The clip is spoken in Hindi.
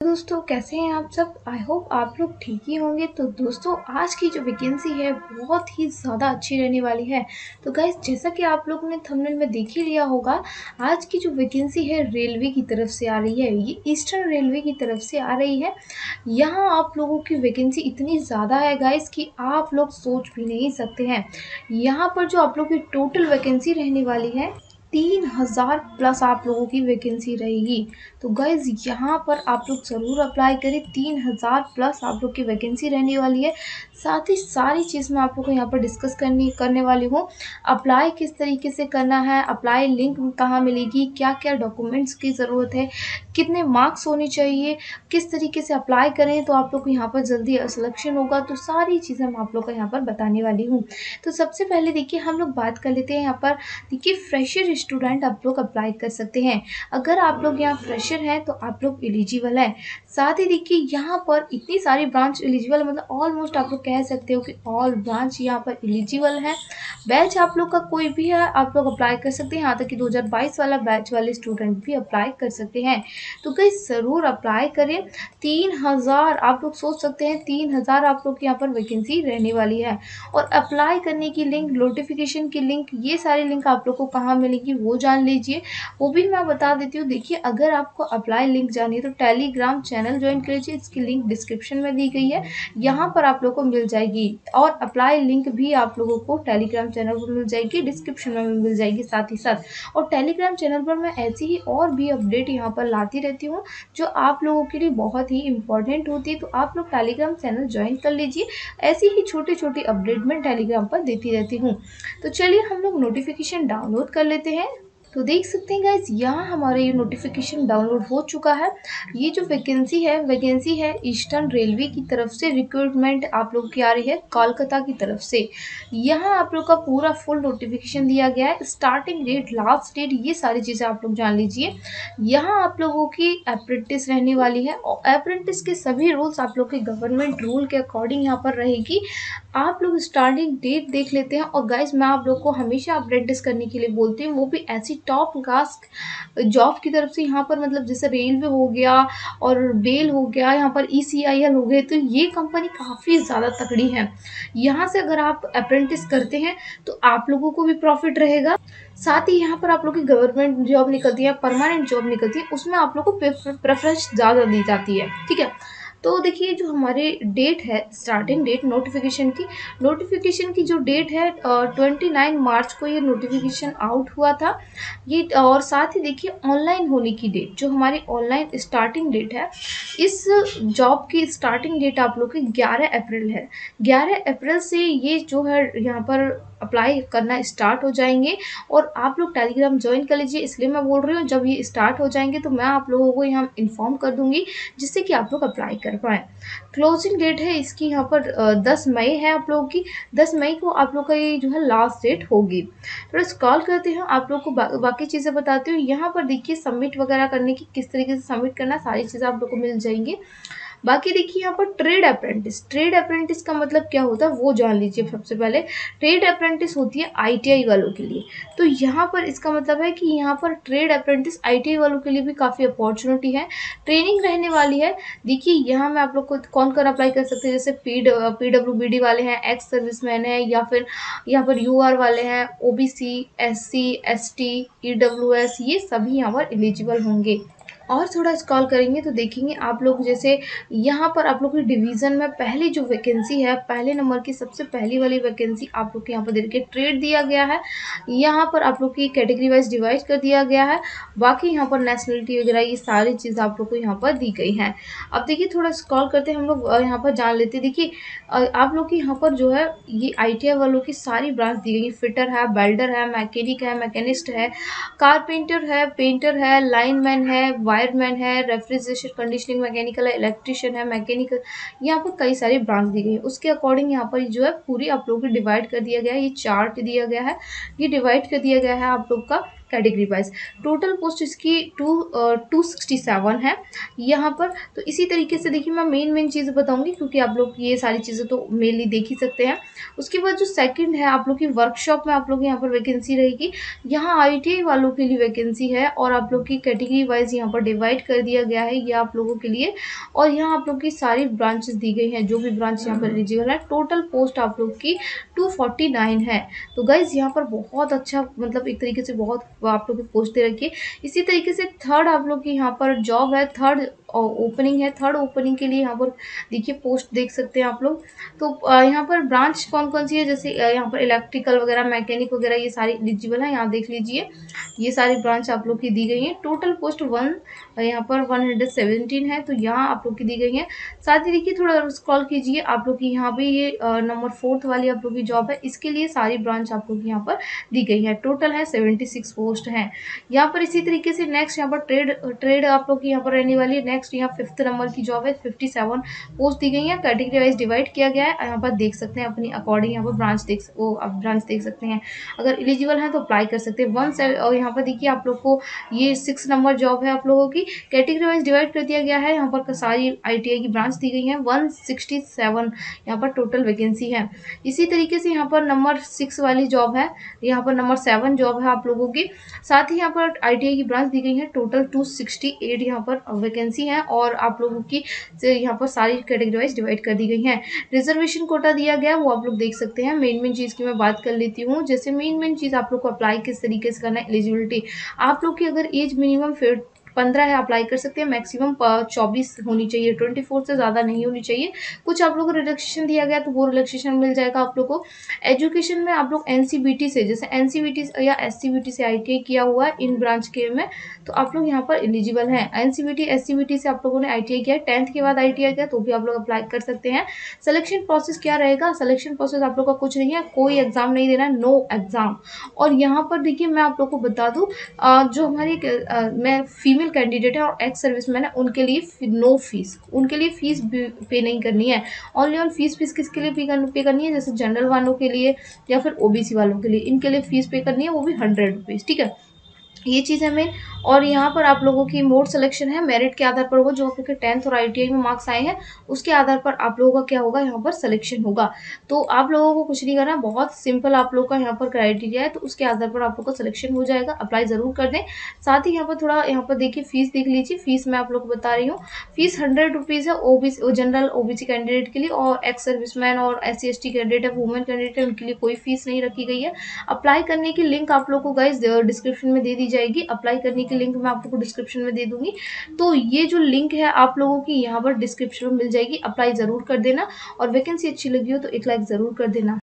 दोस्तों कैसे हैं आप सब। आई होप आप लोग ठीक ही होंगे। तो दोस्तों आज की जो वैकेंसी है बहुत ही ज़्यादा अच्छी रहने वाली है। तो गाइस जैसा कि आप लोगों ने थंबनेल में देख ही लिया होगा, आज की जो वैकेंसी है रेलवे की तरफ से आ रही है। ये ईस्टर्न रेलवे की तरफ से आ रही है। यहाँ आप लोगों की वैकेंसी इतनी ज़्यादा है गाइस कि आप लोग सोच भी नहीं सकते हैं। यहाँ पर जो आप लोग की टोटल वैकेंसी रहने वाली है 3000 प्लस आप लोगों की वैकेंसी रहेगी। तो गाइज यहाँ पर आप लोग ज़रूर अप्लाई करें। 3000 प्लस आप लोग की वैकेंसी रहने वाली है। साथ ही सारी चीज़ मैं आप लोग को यहाँ पर डिस्कस करने वाली हूँ। अप्लाई किस तरीके से करना है, अप्लाई लिंक कहाँ मिलेगी, क्या क्या डॉक्यूमेंट्स की ज़रूरत है, कितने मार्क्स होने चाहिए, किस तरीके से अप्लाई करें तो आप लोग को यहाँ पर जल्दी सिलेक्शन होगा। तो सारी चीज़ें मैं आप लोग को यहाँ पर बताने वाली हूँ। तो सबसे पहले देखिए हम लोग बात कर लेते हैं यहाँ पर। देखिए फ्रेशर स्टूडेंट आप लोग अप्लाई कर सकते हैं। अगर आप लोग यहाँ फ्रेशर हैं तो आप लोग एलिजिबल है। साथ ही देखिए यहाँ पर इतनी सारी ब्रांच एलिजिबल, मतलब ऑलमोस्ट आप लोग कह सकते हो कि ऑल ब्रांच यहाँ पर एलिजिबल है। बैच आप लोग का कोई भी है आप लोग अप्लाई कर सकते हैं। यहाँ तक कि 2022 वाला बैच वाले स्टूडेंट भी अप्लाई कर सकते हैं। तो गाइस ज़रूर अप्लाई करें। 3000 आप लोग सोच सकते हैं, 3000 आप लोग की यहाँ पर वैकेंसी रहने वाली है। और अप्लाई करने की लिंक, नोटिफिकेशन की लिंक, ये सारी लिंक आप लोग को कहाँ मिलेगी वो जान लीजिए। वो भी मैं बता देती हूँ। देखिए अगर आपको अप्लाई लिंक जानी है तो टेलीग्राम चैनल ज्वाइन कर लीजिए। इसकी लिंक डिस्क्रिप्शन में दी गई है, यहाँ पर आप लोग को मिल जाएगी। और अप्लाई लिंक भी आप लोगों को टेलीग्राम चैनल पर मिल जाएगी, डिस्क्रिप्शन में मिल जाएगी साथ ही साथ। और टेलीग्राम चैनल पर मैं ऐसी ही और भी अपडेट यहाँ पर लाती रहती हूँ जो आप लोगों के लिए बहुत ही इंपॉर्टेंट होती है। तो आप लोग टेलीग्राम चैनल ज्वाइन कर लीजिए। ऐसी ही छोटी छोटी अपडेट मैं टेलीग्राम पर देती रहती हूँ। तो चलिए हम लोग नोटिफिकेशन डाउनलोड कर लेते हैं। तो देख सकते हैं गाइज यहाँ हमारा ये नोटिफिकेशन डाउनलोड हो चुका है। ये जो वैकेंसी है ईस्टर्न रेलवे की तरफ से रिक्रूटमेंट आप लोग की आ रही है कोलकाता की तरफ से। यहाँ आप लोग का पूरा फुल नोटिफिकेशन दिया गया है, स्टार्टिंग डेट, लास्ट डेट, ये सारी चीज़ें आप लोग जान लीजिए। यहाँ आप लोगों की अप्रेंटिस रहने वाली है और अप्रेंटिस के सभी रूल्स आप लोग के गवर्नमेंट रूल के अकॉर्डिंग यहाँ पर रहेगी। आप लोग स्टार्टिंग डेट देख लेते हैं। और गाइज मैं आप लोग को हमेशा अप्रेंटिस करने के लिए बोलती हूँ, वो भी ऐसी टॉप क्लास जॉब की तरफ से। यहाँ पर मतलब जैसे रेलवे हो गया और बेल हो गया, यहाँ पर ECIL हो गए, तो ये कंपनी काफ़ी ज़्यादा तगड़ी है। यहाँ से अगर आप अप्रेंटिस करते हैं तो आप लोगों को भी प्रॉफिट रहेगा। साथ ही यहाँ पर आप लोग की गवर्नमेंट जॉब निकलती है, परमानेंट जॉब निकलती है, उसमें आप लोग को प्रेफरेंस ज़्यादा दी जाती है। ठीक है। तो देखिए जो हमारे डेट है, स्टार्टिंग डेट नोटिफिकेशन की जो डेट है 29 मार्च को ये नोटिफिकेशन आउट हुआ था। ये और साथ ही देखिए ऑनलाइन होने की डेट, जो हमारी ऑनलाइन स्टार्टिंग डेट है, इस जॉब की स्टार्टिंग डेट आप लोग की 11 अप्रैल है। 11 अप्रैल से ये जो है यहाँ पर अप्लाई करना स्टार्ट हो जाएंगे। और आप लोग टेलीग्राम ज्वाइन कर लीजिए, इसलिए मैं बोल रही हूँ जब ये स्टार्ट हो जाएंगे तो मैं आप लोगों को यहाँ इन्फॉर्म कर दूंगी, जिससे कि आप लोग अप्लाई कर पाएँ। क्लोजिंग डेट है इसकी यहाँ पर 10 मई है आप लोगों की। 10 मई को आप लोग का ये जो है लास्ट डेट होगी। थोड़ा स्क्रॉल करते हैं, आप लोग को बाकी चीज़ें बताती हूँ। यहाँ पर देखिए सबमिट वगैरह करने की, किस तरीके से सबमिट करना, सारी चीज़ें आप लोग को मिल जाएंगी। बाकी देखिए यहाँ पर ट्रेड अप्रेंटिस का मतलब क्या होता है वो जान लीजिए। सबसे पहले ट्रेड अप्रेंटिस होती है ITI वालों के लिए। तो यहाँ पर इसका मतलब है कि यहाँ पर ट्रेड अप्रेंटिस ITI वालों के लिए भी काफ़ी अपॉर्चुनिटी है, ट्रेनिंग रहने वाली है। देखिए यहाँ मैं आप लोग को कौन कौन अप्लाई कर सकते हैं, जैसे PWBD वाले हैं, एक्स सर्विसमैन है, या फिर यहाँ पर UR वाले हैं, OBC, SC, ST, EWS, ये सभी यहाँ पर एलिजिबल होंगे। और थोड़ा स्क्रॉल करेंगे तो देखेंगे आप लोग, जैसे यहाँ पर आप लोग की डिवीज़न में पहली जो वैकेंसी है, पहले नंबर की सबसे पहली वाली वैकेंसी आप लोग के यहाँ पर देखिए ट्रेड दिया गया है। यहाँ पर आप लोग की कैटेगरी वाइज डिवाइड कर दिया गया है। बाकी यहाँ पर नेशनलिटी वगैरह ये सारी चीज़ आप लोग को यहाँ पर दी गई हैं। अब देखिए थोड़ा स्क्रॉल करते हैं हम लोग, यहाँ पर जान लेते हैं। देखिए आप लोग की यहाँ पर जो है ये ITI वालों की सारी ब्रांच दी गई। फिटर है, वेल्डर है, मैकेनिक है, मैकेनिस्ट है, कारपेंटर है, पेंटर है, लाइनमैन है, वायरमैन है, रेफ्रिजरेशन कंडीशनिंग मैकेनिकल है, इलेक्ट्रिशियन है, मैकेनिकल, यहाँ पर कई सारी ब्रांच दी गई है। उसके अकॉर्डिंग यहाँ पर जो है पूरी आप लोगों को डिवाइड कर दिया गया है। ये चार्ट दिया गया है, ये डिवाइड कर दिया गया है आप लोग का। Category wise. टोटल पोस्ट इसकी 267 है यहाँ पर। तो इसी तरीके से देखिए मैं मेन चीज़ें बताऊंगी, क्योंकि आप लोग ये सारी चीज़ें तो मेनली देख ही सकते हैं। उसके बाद जो सेकंड है आप लोग की वर्कशॉप में आप लोग यहाँ पर वैकेंसी रहेगी। यहाँ ITI वालों के लिए वैकेंसी है और आप लोग की कैटेगरी वाइज यहाँ पर डिवाइड कर दिया गया है ये आप लोगों के लिए। और यहाँ आप लोग की सारी ब्रांचेस दी गई हैं, जो भी ब्रांच यहाँ पर एलिजिबल है। टोटल पोस्ट आप लोग की 249 है। तो गाइज यहाँ पर बहुत अच्छा, मतलब एक तरीके से बहुत आप लोग की पोस्ट दे रखी है। इसी तरीके से थर्ड आप लोग की यहाँ पर जॉब है, थर्ड ओपनिंग है। थर्ड ओपनिंग के लिए यहाँ पर देखिए पोस्ट देख सकते हैं आप लोग। तो यहाँ पर ब्रांच कौन कौन सी है, जैसे यहाँ पर इलेक्ट्रिकल वगैरह, मैकेनिक वगैरह, ये सारी एलिजिबल है। यहाँ देख लीजिए ये सारी ब्रांच आप लोग की दी गई है। टोटल पोस्ट यहाँ पर 117 है, तो यहाँ आप लोग की दी गई है। साथ ही देखिए थोड़ा स्क्रॉल कीजिए, आप लोग की यहाँ पे ये नंबर 4 वाली आप लोग की जॉब है, इसके लिए सारी ब्रांच आप लोग की यहाँ पर दी गई है। टोटल है 76 पोस्ट है यहाँ पर। इसी तरीके से नेक्स्ट यहाँ पर ट्रेड आप लोग की यहाँ पर रहने वाली है। नेक्स्ट यहाँ 5th नंबर की जॉब है, 57 पोस्ट दी गई है। कैटेगरी वाइज डिवाइड किया गया है, यहाँ पर देख सकते हैं अपनी अकॉर्डिंग यहाँ पर ब्रांच देख सकते हैं। अगर एलिजिबल है तो अप्लाई कर सकते हैं। और यहाँ पर देखिए आप लोग को ये 6 नंबर जॉब है आप लोगों की। कैटेगरी वाइज डिवाइड कर दिया गया है, यहाँ पर सारी ITI की ब्रांच दी गई है। 167 यहाँ पर टोटल वैकेंसी है। इसी तरीके से यहाँ पर नंबर 6 वाली जॉब है, यहाँ पर नंबर 7 जॉब है आप लोगों की। साथ ही यहाँ पर ITI की ब्रांच दी गई है। टोटल 268 यहाँ पर वैकेंसी है और आप लोगों की यहाँ पर सारी कैटेगरी वाइज डिवाइड कर दी गई है। रिजर्वेशन कोटा दिया गया वो आप लोग देख सकते हैं। मेन चीज़ की मैं बात कर लेती हूँ। जैसे मेन चीज़ आप लोग को अप्लाई किस तरीके से करना है, एलिजिबिलिटी। आप लोग की अगर एज मिनिमम 15 है, अप्लाई कर सकते हैं। मैक्सिमम 24 होनी चाहिए, 24 से ज़्यादा नहीं होनी चाहिए। कुछ आप लोगों को रिलैक्सेशन दिया गया तो वो रिलैक्सेशन मिल जाएगा आप लोग को। एजुकेशन में आप लोग NCBT से, जैसे NCBT या SCBT से ITI किया हुआ है इन ब्रांच के में, तो आप लोग यहाँ पर एलिजिबल हैं। NCBT SCBT से आप लोगों ने ITI किया, 10th के बाद ITI किया तो भी आप लोग अप्लाई कर सकते हैं। सिलेक्शन प्रोसेस क्या रहेगा? सिलेक्शन प्रोसेस आप लोग का कुछ नहीं है, कोई एग्जाम नहीं देना, नो एग्जाम। और यहाँ पर देखिए मैं आप लोग को बता दूँ, जो हमारी मैं फीमेल कैंडिडेट है और एक्स सर्विसमैन है, उनके लिए नो फीस, उनके लिए फीस पे नहीं करनी है। ओनली ऑन फीस किसके लिए पे करनी है? जैसे जनरल वालों के लिए या फिर OBC वालों के लिए, इनके लिए फीस पे करनी है, वो भी 100 रुपीज़। ठीक है, ये चीज़ है मेन। और यहाँ पर आप लोगों की मोड सिलेक्शन है, मेरिट के आधार पर होगा। जो आपके 10th और ITI में मार्क्स आए हैं उसके आधार पर आप लोगों का क्या होगा, यहाँ पर सिलेक्शन होगा। तो आप लोगों को कुछ नहीं करना, बहुत सिंपल आप लोग का यहाँ पर क्राइटेरिया है, तो उसके आधार पर आप लोग का सिलेक्शन हो जाएगा। अप्लाई ज़रूर कर दें। साथ ही यहाँ पर थोड़ा यहाँ पर देखिए फीस देख लीजिए। फीस मैं आप लोग को बता रही हूँ, फीस 100 रुपीज़ है OBC जनरल OBC कैंडिडेट के लिए, और एक्स सर्विसमैन और SC ST कैंडिडेट है, वुमेन कैंडिडेट है, उनके लिए कोई फीस नहीं रखी गई है। अप्लाई करने की लिंक आप लोग को गाइज डिस्क्रिप्शन में दे दी जाएगी। अप्लाई करने की लिंक मैं आप लोग को डिस्क्रिप्शन में दे दूंगी। तो ये जो लिंक है आप लोगों की यहाँ पर डिस्क्रिप्शन में मिल जाएगी। अप्लाई ज़रूर कर देना और वैकेंसी अच्छी लगी हो तो एक लाइक ज़रूर कर देना।